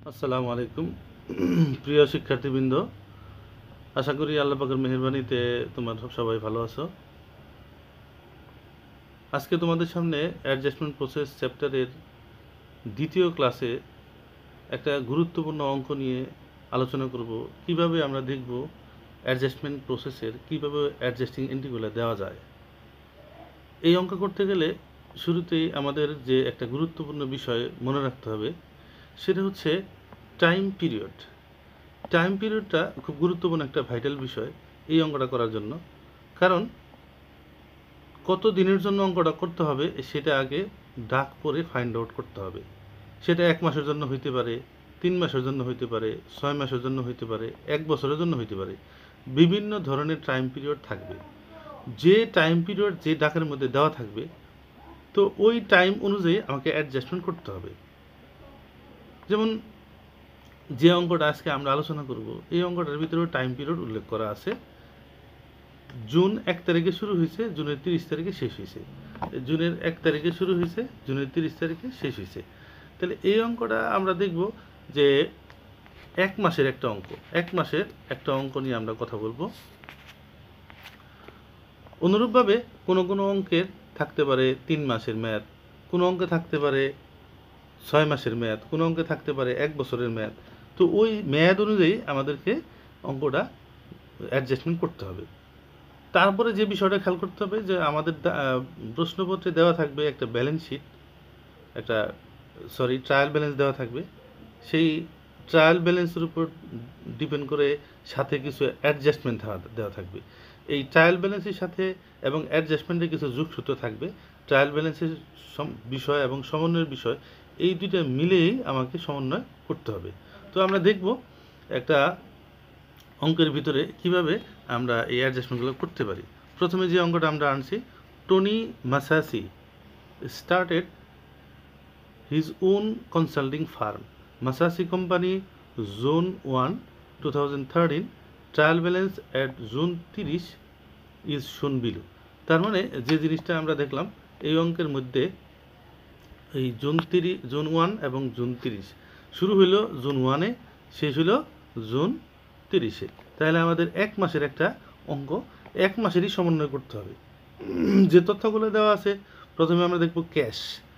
আসসালামু আলাইকুম প্রিয় শিক্ষার্থীবৃন্দ, আশা করি আল্লাহ পাকের মেহেরবানিতে তোমরা সবাই ভালো আছো। আজকে তোমাদের সামনে অ্যাডজাস্টমেন্ট প্রসেস চ্যাপ্টারের দ্বিতীয় ক্লাসে একটা গুরুত্বপূর্ণ অঙ্ক নিয়ে আলোচনা করব। কিভাবে আমরা দেখব অ্যাডজাস্টমেন্ট প্রসেসের কিভাবে অ্যাডজাস্টিং এন্ট্রিগুলো দেওয়া যায়। এই অঙ্ক করতে গেলে শুরুতেই আমাদের যে একটা গুরুত্বপূর্ণ বিষয় মনে রাখতে হবে, সেটা হচ্ছে টাইম পিরিয়ড। টাইম পিরিয়ডটা খুব গুরুত্বপূর্ণ একটা ভাইটাল বিষয় এই অঙ্কটা করার জন্য। কারণ কত দিনের জন্য অঙ্কটা করতে হবে সেটা আগে ডাক পরে ফাইন্ড আউট করতে হবে। সেটা 1 মাসের জন্য হইতে পারে, 3 মাসের জন্য হইতে পারে, 6 মাসের জন্য হইতে পারে, 1 বছরের জন্য হইতে পারে। বিভিন্ন ধরনের টাইম পিরিয়ড থাকবে। যে টাইম পিরিয়ড যে ডাকের মধ্যে দেওয়া থাকবে, তো ওই টাইম অনুযায়ী আমাকে অ্যাডজাস্টমেন্ট করতে হবে। যেমন যে অঙ্কটা আজকে আমরা আলোচনা করব, এই অঙ্কটার ভিতরেও টাইম পিরিয়ড উল্লেখ করা আছে। জুন 1 তারিখে শুরু হয়েছে, জুনের 30 তারিখে শেষ হয়েছে। জুনের 1 তারিখে শুরু হয়েছে, জুনের 30 তারিখে শেষ হয়েছে। তাহলে এই অঙ্কটা আমরা দেখব যে 1 মাসের একটা অঙ্ক। 1 মাসের একটা অঙ্ক নিয়ে আমরা কথা বলবো। অনুরূপভাবে কোনো কোনো অঙ্কের থাকতে পারে 3 মাসের মেয়াদ, কোনো অঙ্কে থাকতে পারে 6 মাসের মেয়াদ, কোনো অঙ্কে থাকতে পারে 1 বছরের মেয়াদ। তো ওই মেয়াদ অনুযায়ী আমাদেরকে অঙ্কটা অ্যাডজাস্টমেন্ট করতে হবে। তারপরে যে বিষয়টা খেয়াল করতে হবে যে আমাদের প্রশ্নপত্রে দেওয়া থাকবে একটা ব্যালেন্স শিট, একটা ট্রায়াল ব্যালেন্স দেওয়া থাকবে। সেই ট্রায়াল ব্যালেন্সের উপর ডিপেন্ড করে সাথে কিছু অ্যাডজাস্টমেন্ট দেওয়া থাকবে। এই ট্রায়াল ব্যালেন্সের সাথে এবং অ্যাডজাস্টমেন্টের কিছু যোগসূত্র থাকবে। ট্রায়াল ব্যালেন্সের বিষয় এবং সমন্বয়ের বিষয়, এই দুইটা মিলেই আমাকে সমন্বয় করতে হবে। তো আমরা দেখব একটা অঙ্কের ভিতরে কিভাবে আমরা এই অ্যাডজাস্টমেন্টগুলো করতে পারি। প্রথমে যে অঙ্কটা আমরা আনছি, Tony Masasi started his own consulting firm. Masasi company June 1 2013 trial balance at June 30 is shown below. তার মানে যে জিনিসটা আমরা দেখলাম এই অঙ্কের মধ্যে, এই জুন 1 এবং জুন 30 শুরু হইল জুন 1-এ, শেষ হইল জুন 30-এ। তাহলে আমাদের 1 মাসের একটা অঙ্ক, 1 মাসেরই সমন্বয় করতে হবে। যে তথ্যগুলো দেওয়া আছে, প্রথমে আমরা দেখব cash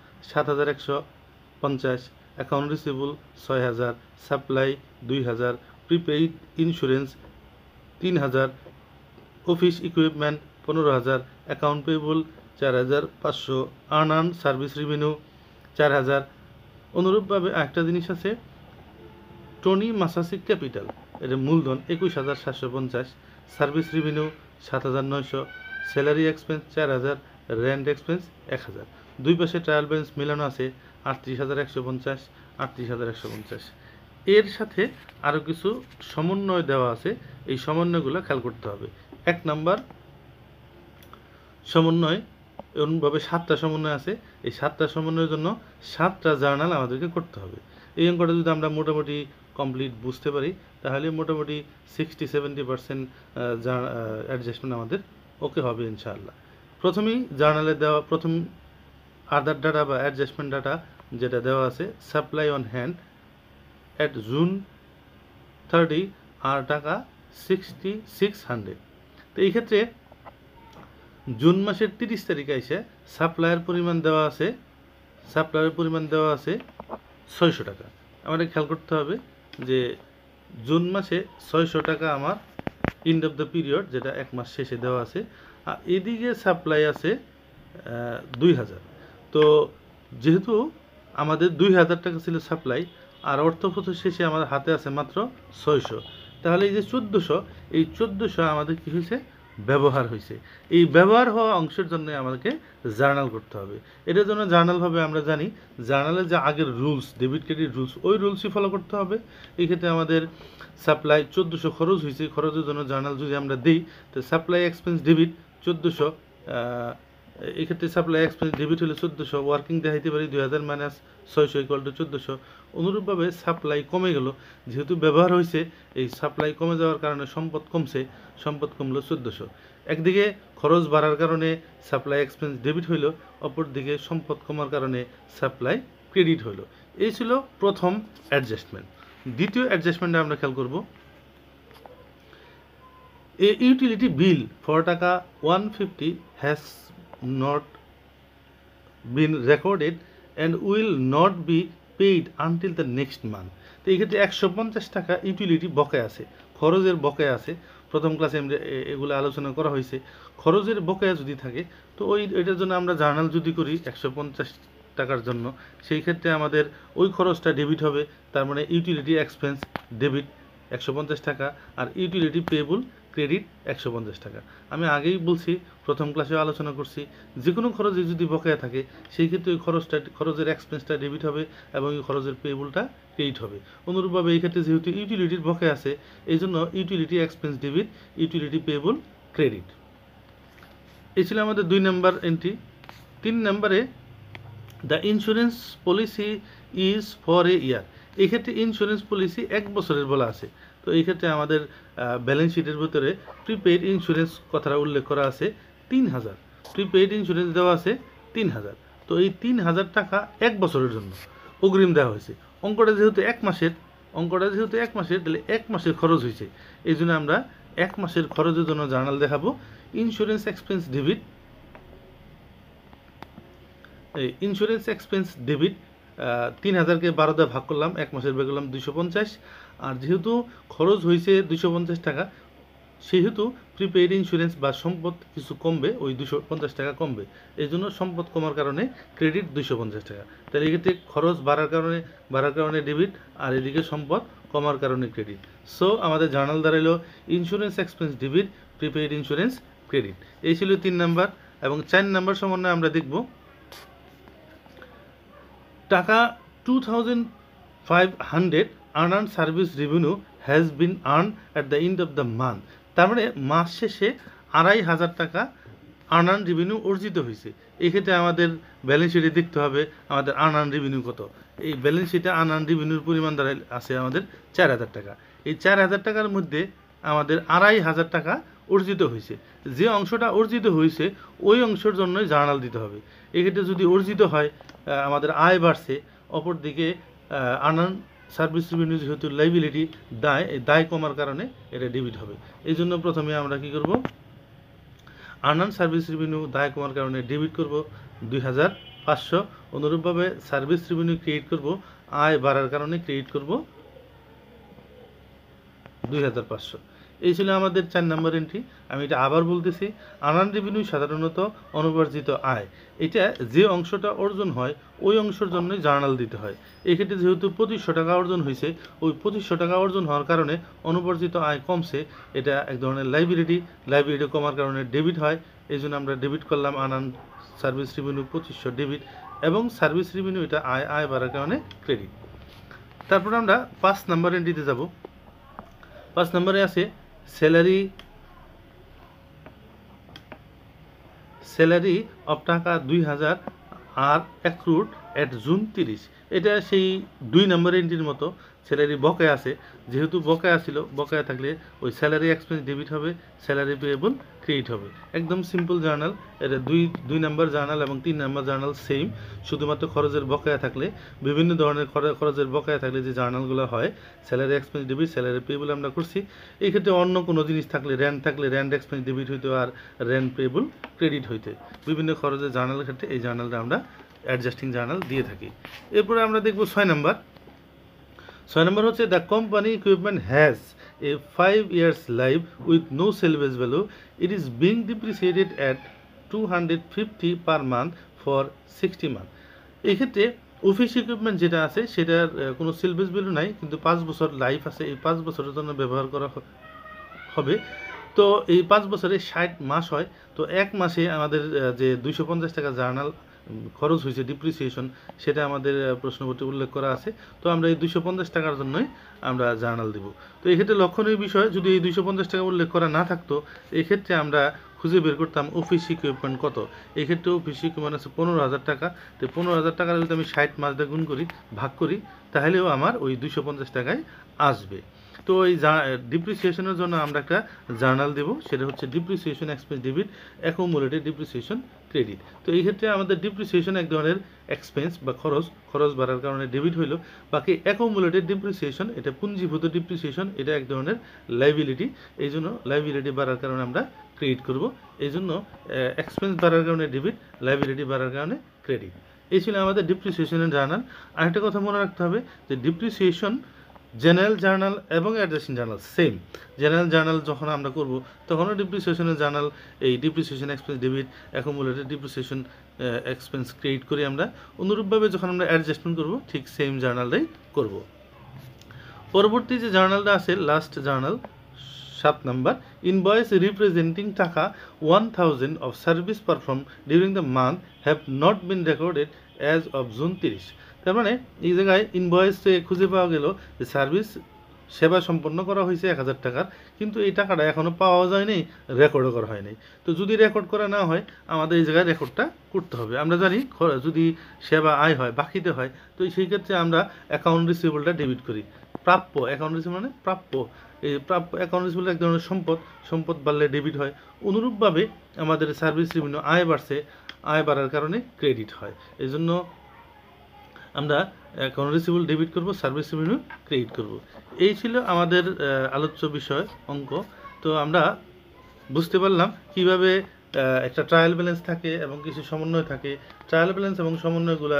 7150, account receivable 6000, supply 2000, prepaid insurance 3000, office equipment 15000, account payable 4500, earn service revenue 4000। অনুরূপভাবে একটা জিনিস আছে, টনি মাসাসি ক্যাপিটাল, এটা মূলধন 21750, service revenue 7900, salary expense 4000, rent expense 1000। দুই পাশে ট্রায়াল ব্যালেন্স মেলানো আছে 38150, 38150। এর সাথে আরও কিছু সমন্বয় দেওয়া আছে, এই সমন্বয়গুলো খেয়াল করতে হবে। 1 নাম্বার সমন্বয়, এরকমভাবে 7টা সমন্বয় আছে। এই 7টা সমন্বয়ের জন্য 7টা জার্নাল আমাদেরকে করতে হবে। এই অঙ্কটা যদি আমরা মোটামুটি কমপ্লিট বুঝতে পারি, তাহলে মোটামুটি 60-70% অ্যাডজাস্টমেন্ট আমাদের ওকে হবে ইনশাআল্লাহ। প্রথমেই জার্নালে দেওয়া প্রথম আদার ডাটা বা অ্যাডজাস্টমেন্ট ডাটা যেটা দেওয়া আছে, supply on hand at June 30 আর টাকা 6600। তো এই ক্ষেত্রে জুন মাসের 30 তারিখে এসে সাপ্লাইয়ের পরিমাণ দেওয়া আছে 600 টাকা। আমাদের খেয়াল করতে হবে যে জুন মাসে 600 টাকা আমার এন্ড অফ দ্য পিরিয়ড, যেটা 1 মাস শেষে দেওয়া আছে। আর এদিকে সাপ্লাই আছে 2000। তো যেহেতু আমাদের 2000 টাকা ছিল সাপ্লাই, আর অর্থপত্র শেষে আমাদের হাতে আছে মাত্র 600, তাহলে এই যে 1400, এই 1400 আমাদের কী হয়েছে, ব্যবহার হয়েছে। এই ব্যবহার হওয়া অংশের জন্য আমাদেরকে জার্নাল করতে হবে। এটার জন্য জার্নালভাবে আমরা জানি, জার্নালের যে আগের রুলস, ডেবিট ক্রেডিট রুলস, ওই রুলসই ফলো করতে হবে। এই ক্ষেত্রে আমাদের সাপ্লাই 1400 খরচ হয়েছে, খরচের জন্য জার্নাল যদি আমরা দিই, তো সাপ্লাই এক্সপেন্স ডেবিট 1400, এই ক্ষেত্রে সাপ্লাই এক্সপেন্স ডেবিট হলে 1400, ওয়ার্কিং দেখাইতে পারি 2000 মাইনাস 600 = 1400। অনুরূপভাবে সাপ্লাই কমে গেল, যেহেতু ব্যবহার হয়েছে, এই সাপ্লাই কমে যাওয়ার কারণে সম্পদ কমছে, সম্পদ কমলো 1400। একদিকে খরচ বাড়ার কারণে সাপ্লাই এক্সপেন্স ডেবিট হইল, অপরদিকে সম্পদ কমার কারণে সাপ্লাই ক্রেডিট হইল। এই ছিল প্রথম অ্যাডজাস্টমেন্ট। দ্বিতীয় অ্যাডজাস্টমেন্টে আমরা খেয়াল করব, এ ইউটিলিটি বিল ফর টাকা 150 has not been recorded and will not be paid until the next month. তো এই ক্ষেত্রে 150 টাকা ইউটিলিটি বকেয়া আছে, খরচের বকেয়া আছে। প্রথম ক্লাসে আমরা এগুলো আলোচনা করা হয়েছে। খরচের বকেয়া যদি থাকে তো এটার জন্য আমরা জার্নাল যদি করি 150 টাকার জন্য, সেই ক্ষেত্রে আমাদের ওই খরচটা ডেবিট হবে। তার মানে ইউটিলিটি এক্সপেন্স ডেবিট 150 টাকা, আর ইউটিলিটি পেয়েবল ক্রেডিট 150 টাকা। আমি আগেই বলছি, প্রথম ক্লাসেও আলোচনা করছি, যে কোনো খরচে যদি বকেয়া থাকে সেই ক্ষেত্রে ওই খরচের এক্সপেন্সটা ডেবিট হবে এবং ওই খরচের পেয়েবলটা ক্রেডিট হবে। অনুরূপভাবে এই ক্ষেত্রে যেহেতু ইউটিলিটির বকেয়া আছে, এই জন্য utility expense debit, utility payable credit. এই ছিল আমাদের 2 নম্বর এন্ট্রি। 3 নম্বরে the insurance policy is for a year. এই ক্ষেত্রে ইন্স্যুরেন্স পলিসি 1 বছরের বলা আছে। তো এই ক্ষেত্রে আমাদের ব্যালেন্স শিটের ভিতরে প্রিপেইড ইন্স্যুরেন্স কথাটা উল্লেখ করা আছে 3000, প্রিপেইড ইন্স্যুরেন্স দেওয়া আছে 3000। তো এই 3000 টাকা 1 বছরের জন্য অগ্রিম দেওয়া হয়েছে। অঙ্কটা যেহেতু 1 মাসের, তাহলে 1 মাসের খরচ হয়েছে, এই জন্য আমরা 1 মাসের খরচের জন্য জার্নাল দেখাবো। Insurance expense debit, insurance expense debit 3000কে 12 দিয়ে ভাগ করলাম, 1 মাসের বের করলাম 250। আর যেহেতু খরচ হয়েছে 250 টাকা, সেহেতু প্রিপেইড ইন্স্যুরেন্স বা সম্পদ কিছু কমবে, ওই 250 টাকা কমবে। এই জন্য সম্পদ কমার কারণে ক্রেডিট 250 টাকা। তাহলে এক্ষেত্রে খরচ বাড়ার কারণে ডেবিট, আর এদিকে সম্পদ কমার কারণে ক্রেডিট। সো আমাদের জার্নাল দাঁড়াইল insurance expense debit, prepaid insurance credit. এই ছিল 3 নাম্বার। এবং 4 নাম্বার সমন্বয়ে আমরা দেখব টাকা 2500 unearned service revenue has been earned at the end of the month. তার মানে মাস শেষে 2500 টাকা আনআর্ন রেভিনিউ অর্জিত হয়েছে। এই ক্ষেত্রে আমাদের ব্যালেন্স শিটে দেখতে হবে আমাদের আনআর্ন রেভিনিউ কত। এই ব্যালেন্স শিটে আনআর্ন রেভিনিউর পরিমাণ দাঁড়ায় আছে আমাদের 4000 টাকা। এই 4000 টাকার মধ্যে আমাদের 2500 টাকা অর্জিত হয়েছে। যে অংশটা অর্জিত হয়েছে ওই অংশের জন্যই জার্নাল দিতে হবে। এক্ষেত্রে যদি অর্জিত হয় আমাদের আয় বাড়ছে, অপরদিকে আনআর্ন সার্ভিস রেভিনিউ যেহেতু লাইবিলিটি দায়, এই দায় কমার কারণে এটা ডেবিট হবে। এই জন্য প্রথমে আমরা কি করব, আনআর্ন সার্ভিস রেভিনিউ দায় কমার কারণে ডেবিট করব 2500। অনুরূপভাবে সার্ভিস রেভিনিউ ক্রেডিট করব, আয় বাড়ার কারণে ক্রেডিট করব 2500। এই ছিল আমাদের 4 নম্বর এন্ট্রি। আমি এটা আবার বলতেছি, আনআর্ন রেভিনিউ সাধারণত অনুপার্জিত আয়। এটা যে অংশটা অর্জন হয় ওই অংশের জন্যই জার্নাল দিতে হয়। এক্ষেত্রে যেহেতু 2500 টাকা অর্জন হয়েছে, ওই 2500 টাকা অর্জন হওয়ার কারণে অনুপার্জিত আয় কমছে, এটা এক ধরনের লাইবিলিটি কমার কারণে ডেবিট হয়। এই জন্য আমরা ডেবিট করলাম আনআর্ন সার্ভিস রেভিনিউ 2500 ডেবিট, এবং সার্ভিস রেভিনিউ এটা আয় বাড়ার কারণে ক্রেডিট। তারপর আমরা 5 নম্বর এন্ট্রিতে যাব। 5 নম্বরে আছে স্যালারি অফ টাকা 2000 আর অ্যাক্রুড অ্যাট জুন 30। এটা সেই 2 নম্বর এন্ট্রির মতো। স্যালারি বকেয়া আছে, যেহেতু বকেয়া ছিল, বকেয়া থাকলে ওই স্যালারি এক্সপেন্স ডেবিট হবে, স্যালারি পেয়েবল ক্রেডিট হবে। একদম সিম্পল জার্নাল। এটা 2 নম্বর জার্নাল এবং 3 নম্বর জার্নাল সেম, শুধুমাত্র খরচের বকেয়া থাকলে, বিভিন্ন ধরনের খরচের বকেয়া থাকলে যে জার্নালগুলো হয়, salary expense debit, salary payable আমরা করছি। এই ক্ষেত্রে অন্য কোনো জিনিস থাকলে, র্যান্ড থাকলে র্যান্ড এক্সপেন্স ডেবিট হইতে আর র্যান্ড পেয়েবল ক্রেডিট হইতে। বিভিন্ন খরচের জার্নালের ক্ষেত্রে এই জার্নালটা আমরা অ্যাডজাস্টিং জার্নাল দিয়ে থাকি। এরপরে আমরা দেখব 6 নম্বর। 6 নম্বর হচ্ছে the company equipment has a 5 years life with no salvage value, it is being depreciated at 250 per month for 60 month. এক্ষেত্রে অফিস ইকুইপমেন্ট যেটা আছে সেটার কোনো সেলভেজ ভ্যালু নাই, কিন্তু 5 বছর লাইফ আছে, এই 5 বছরের জন্য ব্যবহার করা হবে। তো এই 5 বছরে 60 মাস হয়। তো 1 মাসে আমাদের যে 250 টাকা জার্নাল খরচ হয়েছে ডিপ্রিসিয়েশন, সেটা আমাদের প্রশ্নপত্রে উল্লেখ করা আছে। তো আমরা এই 250 টাকার জন্যই আমরা জার্নাল দিব। তো এক্ষেত্রে লক্ষণীয় বিষয়, যদি এই 250 টাকা উল্লেখ করা না থাকতো, এক্ষেত্রে আমরা খুঁজে বের করতাম অফিস ইকুইপমেন্ট কত। এক্ষেত্রে অফিস ইকুইপমেন্ট আছে 15000 টাকা। তো 15000 টাকা যদি আমি 60 মাস দিয়ে গুণ করি, ভাগ করি, তাহলেও আমার ওই 250 টাকায় আসবে। তো এই ডিপ্রিসিয়েশনের জন্য আমরা একটা জার্নাল দেব, সেটা হচ্ছে depreciation expense debit accumulated depreciation credit. তো এই ক্ষেত্রে আমাদের ডিপ্রিসিয়েশন এক ধরনের এক্সপেন্স বা খরচ বাড়ার কারণে ডেবিট হইলো, বাকি অ্যাকুমুলেটেড ডিপ্রিসিয়েশন এটা পুঞ্জীভূত ডিপ্রিসিয়েশন, এটা এক ধরনের লাইবিলিটি, এই জন্য লাইবিলিটি বাড়ার কারণে আমরা ক্রেডিট করব। এই জন্য এক্সপেন্স বাড়ার কারণে ডেবিট, লাইবিলিটি বাড়ার কারণে ক্রেডিট। এই ছিল আমাদের ডিপ্রিসিয়েশনের জার্নাল। আরেকটা কথা মনে রাখতে হবে যে ডিপ্রিসিয়েশন জেনারেল জার্নাল এবং adjusting journal same. General journal যখন আমরা করব তখনও ডিপ্রিসিয়েশনের জার্নাল এই depreciation expense debit accumulated depreciation expense credit করি আমরা। অনুরূপভাবে যখন আমরা অ্যাডজাস্টমেন্ট করব ঠিক সেম জার্নালটাই করব। পরবর্তী যে জার্নালটা আছে last journal 7 number, invoice representing টাকা 1000 of service perform during the month have not been recorded as of June 30। তার মানে এই জায়গায় ইনভয়েসে খুঁজে পাওয়া গেল যে সার্ভিস সেবা সম্পন্ন করা হয়েছে 1000 টাকার, কিন্তু এই টাকাটা এখনও পাওয়া যায়নি, রেকর্ডও করা হয়নি। তো যদি রেকর্ড করা না হয় আমাদের এই জায়গায় রেকর্ডটা করতে হবে। আমরা জানি যদি সেবা আয় হয় বাকিতে হয়, তো সেই ক্ষেত্রে আমরা অ্যাকাউন্ট রিসিভেবলটা ডেবিট করি। প্রাপ্য অ্যাকাউন্ট রিসিভেবল মানে প্রাপ্য, এই প্রাপ্য অ্যাকাউন্ট রিসিভেবল এক ধরনের সম্পদ বাড়লে ডেবিট হয়। অনুরূপভাবে আমাদের সার্ভিস রেভিনিউ আয় বাড়ছে, আয় বাড়ার কারণে ক্রেডিট হয়। এই জন্য আমরা অ্যাকাউন্ট রিসিভেবল ডেবিট করব, সার্ভিস রেভিনিউ ক্রেডিট করব। এই ছিল আমাদের আলোচ্য বিষয় অঙ্ক। তো আমরা বুঝতে পারলাম কিভাবে একটা ট্রায়াল ব্যালেন্স থাকে এবং কিছু সমন্বয় থাকে। ট্রায়াল ব্যালেন্স এবং সমন্বয়গুলা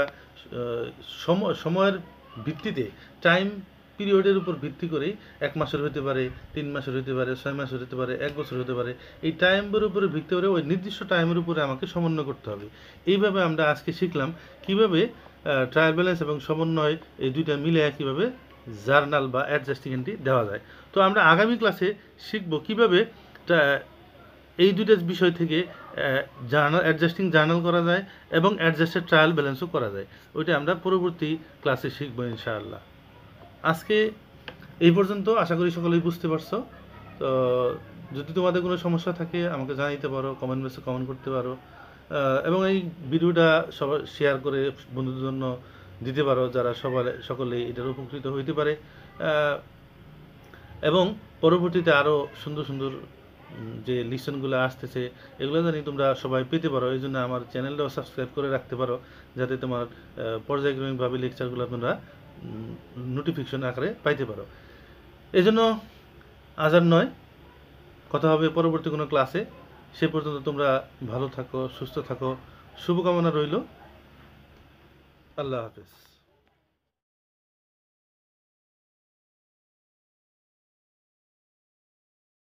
সময়ের ভিত্তিতে টাইম পিরিয়ডের উপর ভিত্তি করেই 1 মাসের হতে পারে, 3 মাসের হতে পারে, 6 মাসের হতে পারে, 1 বছর হতে পারে। এই টাইমের উপরে ভিত্তি করে ওই নির্দিষ্ট টাইমের উপরে আমাকে সমন্বয় করতে হবে। এইভাবে আমরা আজকে শিখলাম কিভাবে ট্রায়াল ব্যালেন্স এবং সমন্বয় এই দুইটা মিলে কীভাবে জার্নাল বা অ্যাডজাস্টিং এন্ট্রি দেওয়া যায়। তো আমরা আগামী ক্লাসে শিখব কিভাবে এই দুইটা বিষয় থেকে অ্যাডজাস্টিং জার্নাল করা যায় এবং অ্যাডজাস্টেড ট্রায়াল ব্যালেন্সও করা যায়। ওইটা আমরা পরবর্তী ক্লাসে শিখবো ইনশাআল্লাহ। আজকে এই পর্যন্ত, আশা করি সকলেই বুঝতে পারছো। তো যদি তোমাদের কোনো সমস্যা থাকে আমাকে জানাইতে পারো, কমেন্ট বক্সে কমেন্ট করতে পারো, এবং এই ভিডিওটা সবাই শেয়ার করে বন্ধুদের জন্য দিতে পারো, যারা সকলেই এটার উপকৃত হইতে পারে। এবং পরবর্তীতে আরও সুন্দর সুন্দর যে লিসনগুলো আসতেছে এগুলো জানি তোমরা সবাই পেতে পারো। এই জন্য আমার চ্যানেলটাও সাবস্ক্রাইব করে রাখতে পারো, যাতে তোমার পর্যায়ক্রমিকভাবে লেকচারগুলো তোমরা নোটিফিকেশন আকারে পাইতে পারো। এই জন্য আজ আর নয়, কথা হবে পরবর্তী কোনো ক্লাসে। সে পর্যন্ত তোমরা ভালো থাকো, সুস্থ থাকো, শুভকামনা রইল। আল্লাহ হাফেজ।